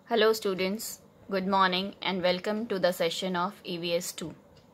Hello students, good morning and welcome to the session of EVS 2.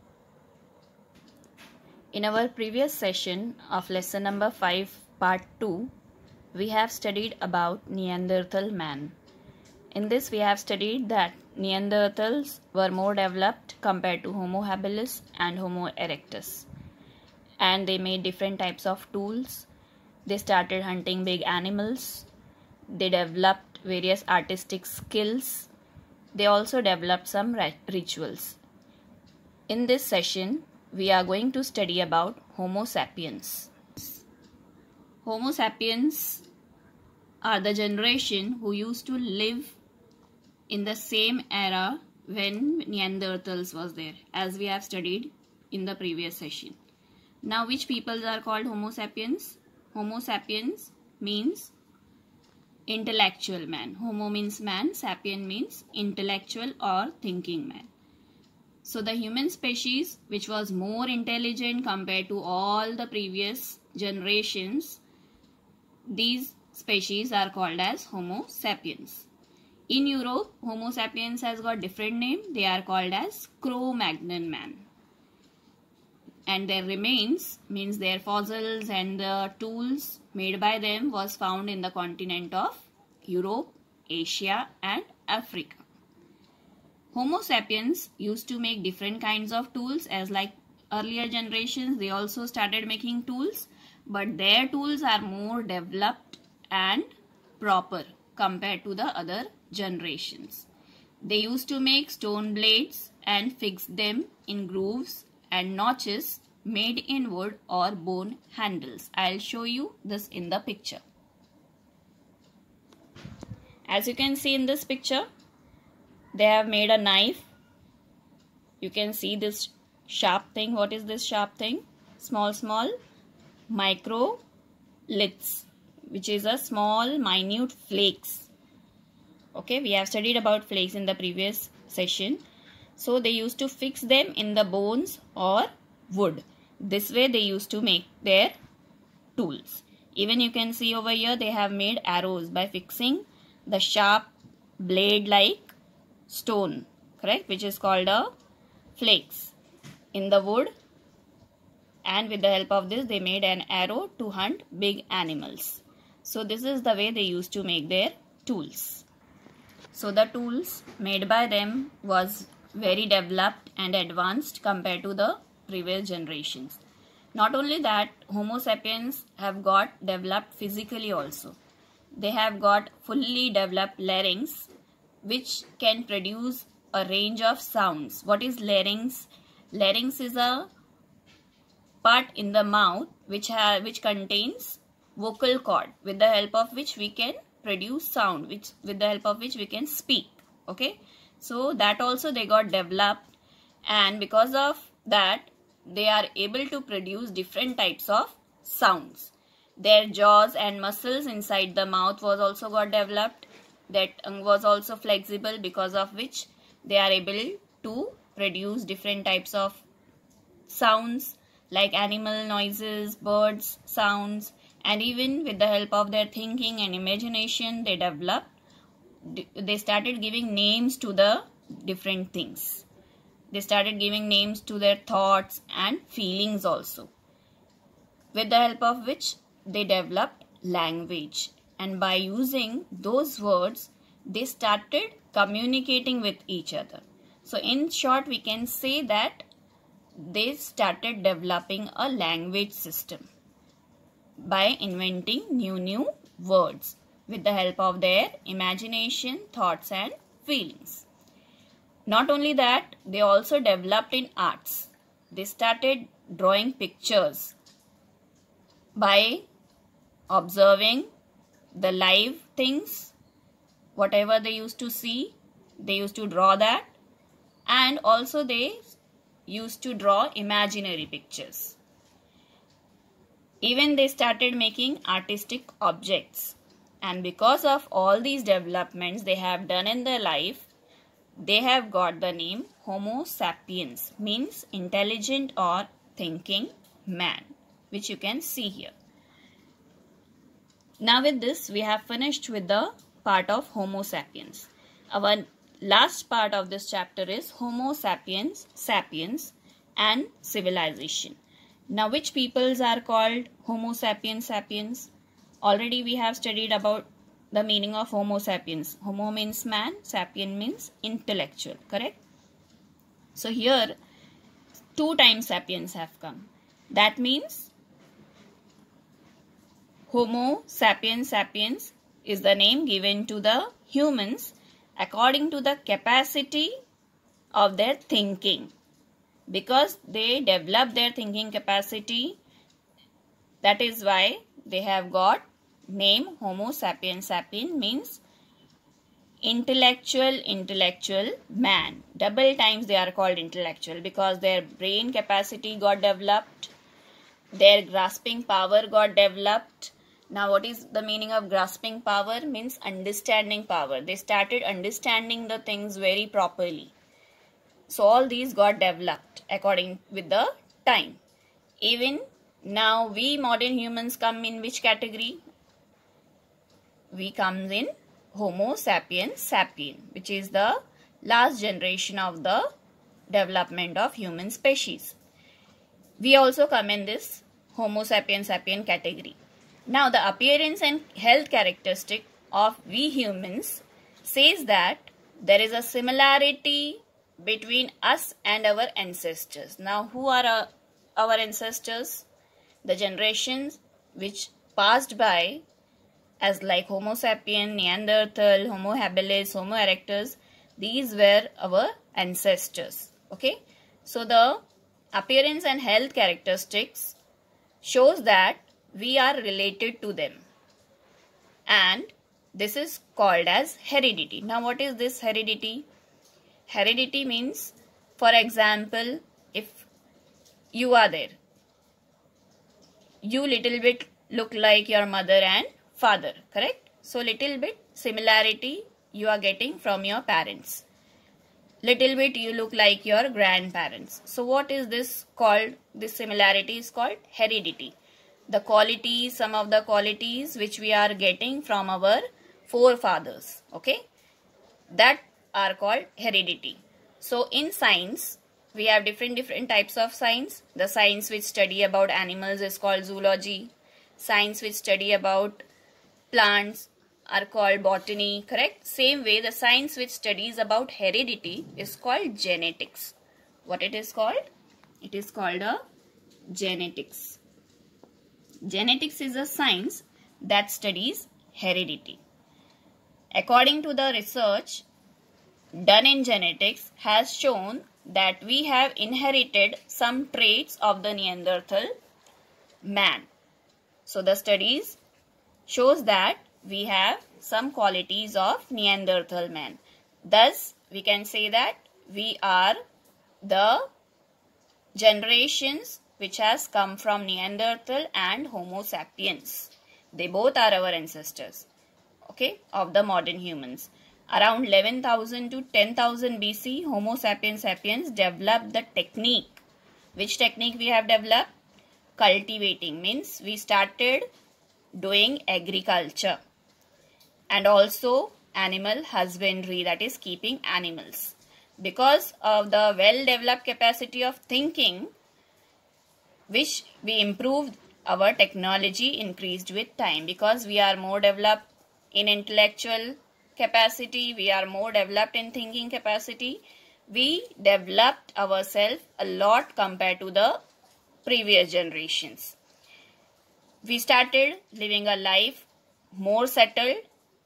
In our previous session of lesson number 5 part 2, we have studied about Neanderthal man. In this we have studied that Neanderthals were more developed compared to Homo habilis and Homo erectus. And they made different types of tools. They started hunting big animals. They developed various artistic skills. They also developed some rituals. In this session, we are going to study about Homo sapiens. Homo sapiens are the generation who used to live in the same era when Neanderthals was there, as we have studied in the previous session. Now, which peoples are called Homo sapiens? Homo sapiens means intellectual man. Homo means man, sapien means intellectual or thinking man. So the human species which was more intelligent compared to all the previous generations, these species are called as Homo sapiens. In Europe, Homo sapiens has got different name. They are called as Cro-Magnon man. And their remains, means their fossils and the tools made by them, was found in the continent of Europe, Asia and Africa. Homo sapiens used to make different kinds of tools, as like earlier generations they also started making tools, but their tools are more developed and proper compared to the other generations. They used to make stone blades and fix them in grooves and notches made in wood or bone handles. I'll show you this in the picture. As you can see in this picture, they have made a knife. You can see this sharp thing. What is this sharp thing? Small micro lithes, which is a small minute flakes. Okay, we have studied about flakes in the previous session. So they used to fix them in the bones or wood. This way they used to make their tools. Even you can see over here they have made arrows by fixing the sharp blade like stone, correct, which is called a flakes, in the wood, and with the help of this they made an arrow to hunt big animals. So this is the way they used to make their tools. So the tools made by them was very developed and advanced compared to the previous generations. Not only that, Homo sapiens have got developed physically also. They have got fully developed larynx, which can produce a range of sounds. What is larynx? Larynx is a part in the mouth which contains vocal cord, with the help of which we can produce sound, with the help of which we can speak. Okay, so that also they got developed, and because of that they are able to produce different types of sounds. Their jaws and muscles inside the mouth was also got developed. That tongue was also flexible, because of which they are able to produce different types of sounds like animal noises, birds sounds, and even with the help of their thinking and imagination they started giving names to the different things. They started giving names to their thoughts and feelings also, with the help of which they developed language, and by using those words they started communicating with each other. So in short we can say that they started developing a language system by inventing new words with the help of their imagination, thoughts and feelings. Not only that, they also developed in arts. They started drawing pictures by observing the live things, whatever they used to see, they used to draw that, and also they used to draw imaginary pictures. Even they started making artistic objects, and because of all these developments they have done in their life, they have got the name Homo sapiens, means intelligent or thinking man, which you can see here. Now with this we have finished with the part of Homo sapiens. Our last part of this chapter is Homo sapiens, sapiens and civilization. Now which peoples are called Homo sapiens, sapiens? Already we have studied about the meaning of Homo sapiens. Homo means man, sapien means intellectual, correct? So here 2 times sapiens have come. That means Homo sapiens, sapiens is the name given to the humans according to the capacity of their thinking. Because they develop their thinking capacity, that is why they have got name Homo sapiens, sapien means intellectual man. Double times they are called intellectual because their brain capacity got developed, their grasping power got developed. Now what is the meaning of grasping power? Means understanding power. They started understanding the things very properly. So all these got developed according with the time. Even now we modern humans come in which category? We come in Homo sapiens, sapien, which is the last generation of the development of human species. We also come in this Homo sapiens, sapien category. Now the appearance and health characteristic of we humans says that there is a similarity between us and our ancestors. Now who are our ancestors? The generations which passed by as like Homo sapien, Neanderthal, Homo habilis, Homo erectus, these were our ancestors. Okay. So the appearance and health characteristics shows that we are related to them. And this is called as heredity. Now what is this heredity? Heredity means, for example, if you are there, you little bit look like your mother and father, correct? So little bit similarity you are getting from your parents. Little bit you look like your grandparents. So what is this called? This similarity is called heredity. The qualities, some of the qualities which we are getting from our forefathers, okay, that are called heredity. So in science, we have different types of science. The science which study about animals is called zoology. Science which study about plants are called botany, correct? Same way, the science which studies about heredity is called genetics. What it is called? It is called a genetics. Genetics is a science that studies heredity. According to the research done in genetics has shown that we have inherited some traits of the Neanderthal man. So the studies shows that we have some qualities of Neanderthal man. Thus, we can say that we are the generations which has come from Neanderthal and Homo sapiens. They both are our ancestors, okay, of the modern humans. Around 11,000 to 10,000 BC, Homo sapiens sapiens developed the technique. Which technique we have developed? Cultivating, means we started doing agriculture, and also animal husbandry, that is keeping animals. Because of the well-developed capacity of thinking, which we improved, our technology increased with time. Because we are more developed in intellectual capacity, we are more developed in thinking capacity, we developed ourselves a lot compared to the previous generations. We started living a life more settled.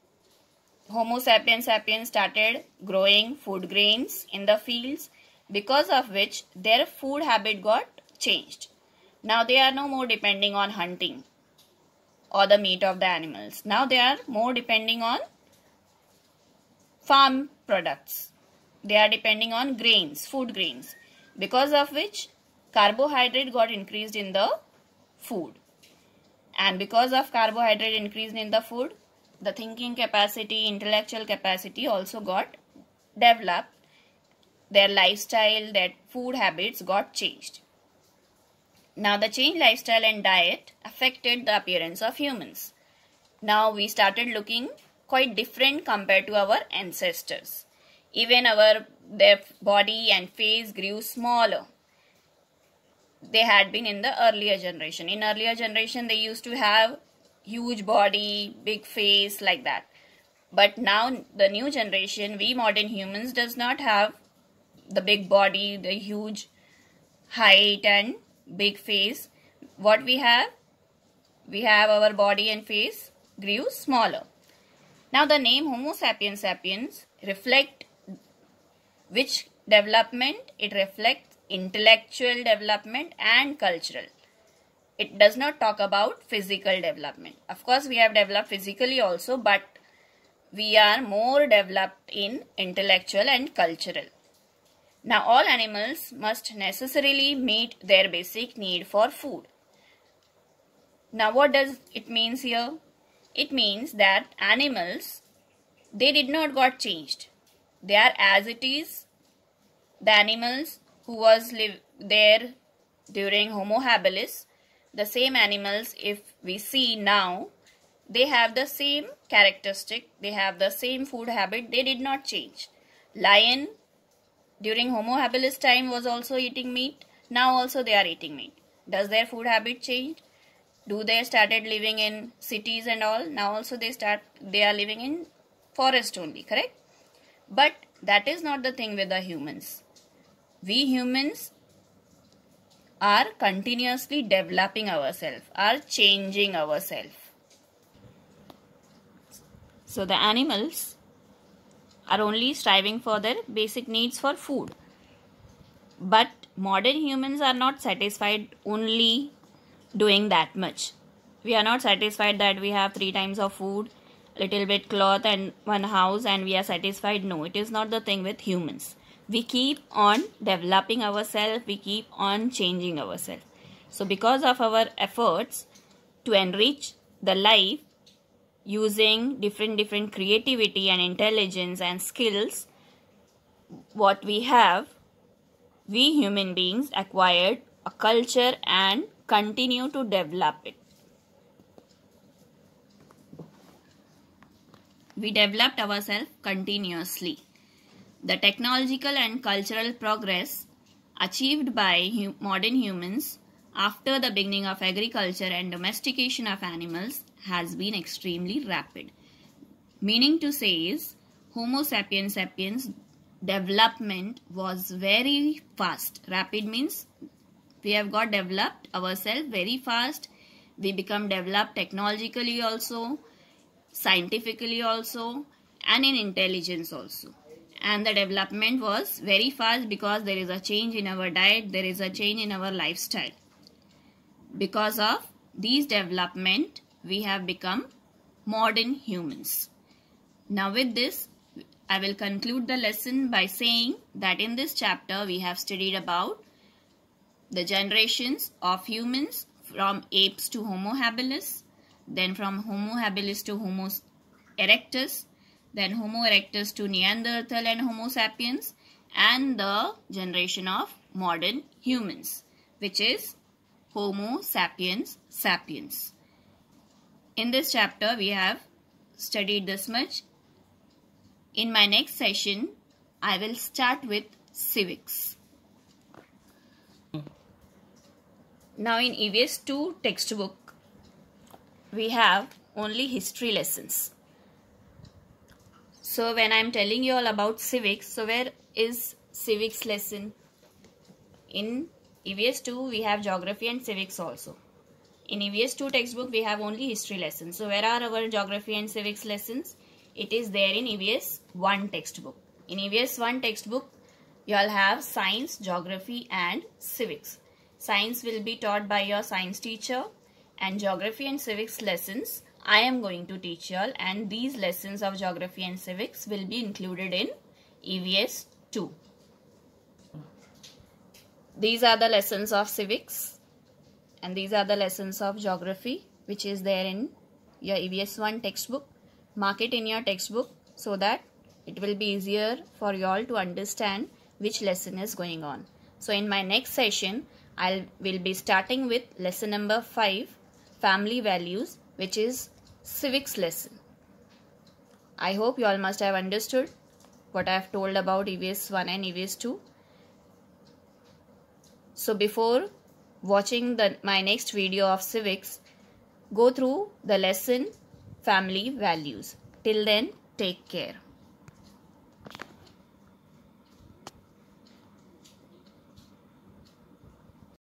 Homo sapiens sapiens started growing food grains in the fields, because of which their food habit got changed. Now they are no more depending on hunting or the meat of the animals. Now they are more depending on farm products. They are depending on grains, food grains, because of which carbohydrate got increased in the food. And because of carbohydrate increased in the food, the thinking capacity, intellectual capacity also got developed. Their lifestyle, their food habits got changed. Now the changed lifestyle and diet affected the appearance of humans. Now we started looking quite different compared to our ancestors. Even their body and face grew smaller. They had been in the earlier generation. In earlier generation, they used to have huge body, big face, like that. But now the new generation, we modern humans, does not have the big body, the huge height and big face. What we have our body and face grew smaller. Now the name Homo sapiens sapiens reflect which development? It reflects intellectual development and cultural. It does not talk about physical development. Of course, we have developed physically also, but we are more developed in intellectual and cultural. Now, all animals must necessarily meet their basic need for food. Now, what does it mean here? It means that animals, they did not got changed. They are as it is. The animals who was there during Homo habilis, the same animals if we see now, they have the same characteristic, they have the same food habit, they did not change. Lion during Homo habilis time was also eating meat, now also they are eating meat. Does their food habit change? Do they started living in cities and all? Now also they are living in forest only, correct? But that is not the thing with the humans. We humans are continuously developing ourselves, are changing ourselves. So the animals are only striving for their basic needs for food. But modern humans are not satisfied only doing that much. We are not satisfied that we have 3 times of food, little bit cloth and one house and we are satisfied. No, it is not the thing with humans. We keep on developing ourselves, we keep on changing ourselves. So because of our efforts to enrich the life using different creativity and intelligence and skills, what we have, we human beings acquired a culture and continue to develop it. We developed ourselves continuously. The technological and cultural progress achieved by modern humans after the beginning of agriculture and domestication of animals has been extremely rapid. Meaning to say is, Homo sapiens sapiens development was very fast. Rapid means we have got developed ourselves very fast. We become developed technologically also, scientifically also, and in intelligence also. And the development was very fast because there is a change in our diet, there is a change in our lifestyle. Because of these development, we have become modern humans. Now with this, I will conclude the lesson by saying that in this chapter we have studied about the generations of humans from apes to Homo habilis, then from Homo habilis to Homo erectus, then Homo erectus to Neanderthal and Homo sapiens, and the generation of modern humans, which is Homo sapiens sapiens. In this chapter, we have studied this much. In my next session, I will start with civics. Now in EVS 2 textbook, we have only history lessons. So when I am telling you all about civics, so where is civics lesson? In EVS 2 we have geography and civics also. In EVS 2 textbook we have only history lessons. So where are our geography and civics lessons? It is there in EVS 1 textbook. In EVS 1 textbook you all have science, geography and civics. Science will be taught by your science teacher, and geography and civics lessons I am going to teach you all, and these lessons of geography and civics will be included in EVS 2. These are the lessons of civics and these are the lessons of geography which is there in your EVS 1 textbook. Mark it in your textbook so that it will be easier for you all to understand which lesson is going on. So in my next session, I will be starting with lesson number 5, family values, which is civics lesson. I hope you all must have understood what I have told about EVS 1 and EVS 2. So before watching my next video of civics, go through the lesson family values. Till then, take care.